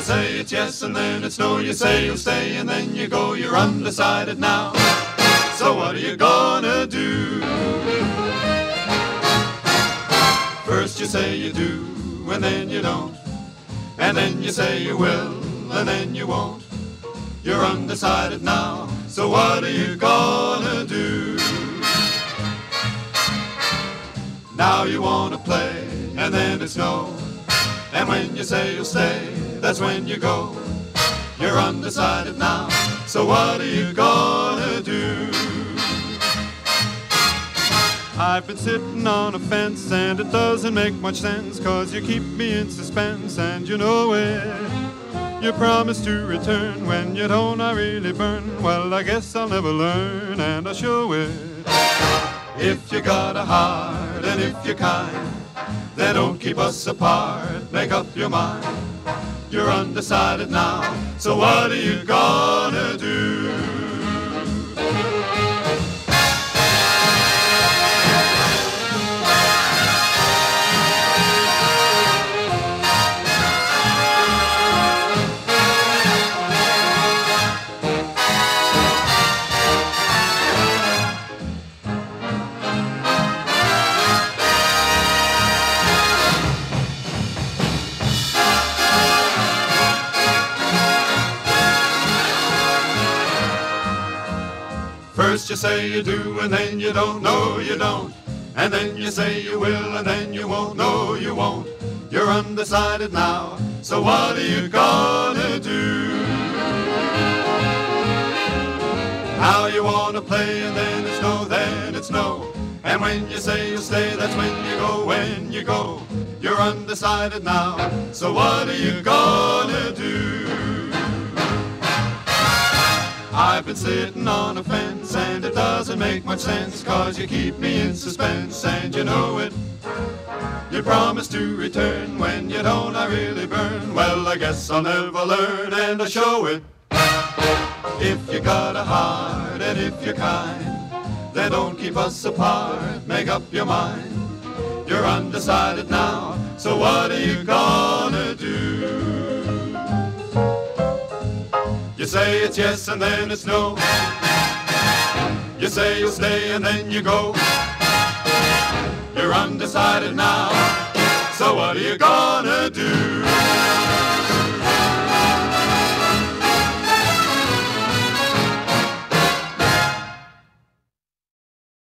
say it's yes and then it's no. You say you'll stay and then you go. You're undecided now. So what are you gonna do? First you say you do, and then you don't. And then you say you will, and then you won't. You're undecided now, so what are you gonna do? Now you wanna play, and then it's no. And when you say you'll stay, that's when you go. You're undecided now, so what are you gonna do? I've been sitting on a fence and it doesn't make much sense, 'cause you keep me in suspense and you know it. You promise to return when you don't, I really burn. Well, I guess I'll never learn and I'll show it. If you got a heart and if you're kind, then don't keep us apart, make up your mind. You're undecided now, so what are you gonna do? First you say you do, and then you don't, no you don't. And then you say you will, and then you won't, no you won't. You're undecided now, so what are you gonna do? Now you wanna play, and then it's no, then it's no. And when you say you'll stay, that's when you go. You're undecided now, so what are you gonna do? I've been sitting on a fence and it doesn't make much sense, 'cause you keep me in suspense and you know it. You promise to return when you don't, I really burn. Well, I guess I'll never learn and I'll show it. If you got a heart and if you're kind, then don't keep us apart, make up your mind. You're undecided now, so what are you gonna do? You say it's yes and then it's no. You say you'll stay and then you go. You're undecided now, so what are you gonna do?